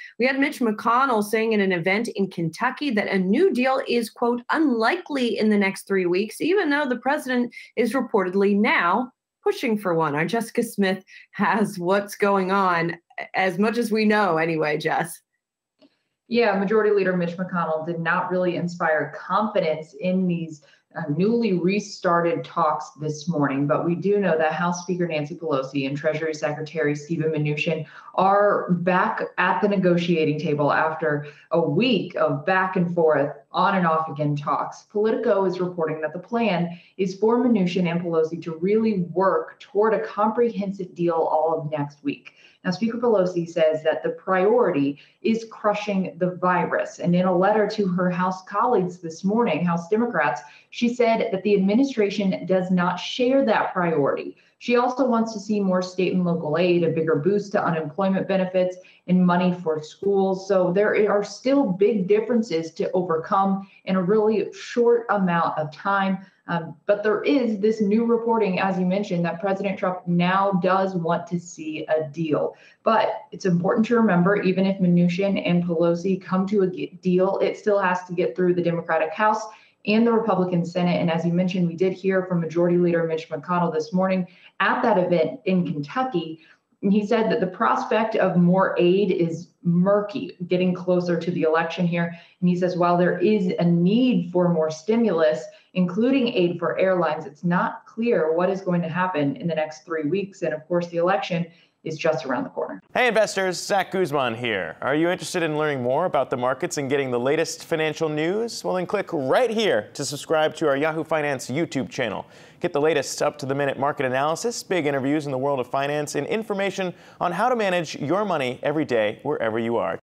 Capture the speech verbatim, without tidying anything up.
We had Mitch McConnell saying in an event in Kentucky that a new deal is, quote, unlikely in the next three weeks, even though the president is reportedly now pushing for one. Our Jessica Smith has what's going on, as much as we know anyway, Jess. Yeah, Majority Leader Mitch McConnell did not really inspire confidence in these uh, newly restarted talks this morning. But we do know that House Speaker Nancy Pelosi and Treasury Secretary Steven Mnuchin are back at the negotiating table after a week of back and forth, on and off again talks. Politico is reporting that the plan is for Mnuchin and Pelosi to really work toward a comprehensive deal all of next week. Now, Speaker Pelosi says that the priority is crushing the virus. And in a letter to her House colleagues this morning, House Democrats, she said that the administration does not share that priority. She also wants to see more state and local aid, a bigger boost to unemployment benefits, and money for schools. So there are still big differences to overcome in a really short amount of time. Um, but there is this new reporting, as you mentioned, that President Trump now does want to see a deal. But it's important to remember, even if Mnuchin and Pelosi come to a deal, it still has to get through the Democratic House and the Republican Senate. And as you mentioned, we did hear from Majority Leader Mitch McConnell this morning at that event in Kentucky. And he said that the prospect of more aid is murky, getting closer to the election here. And he says, while there is a need for more stimulus, including aid for airlines, it's not clear what is going to happen in the next three weeks. And of course, the election is just around the corner. Hey investors, Zach Guzman here. Are you interested in learning more about the markets and getting the latest financial news? Well, then click right here to subscribe to our Yahoo Finance YouTube channel. Get the latest up-to-the-minute market analysis, big interviews in the world of finance, and information on how to manage your money every day wherever you are.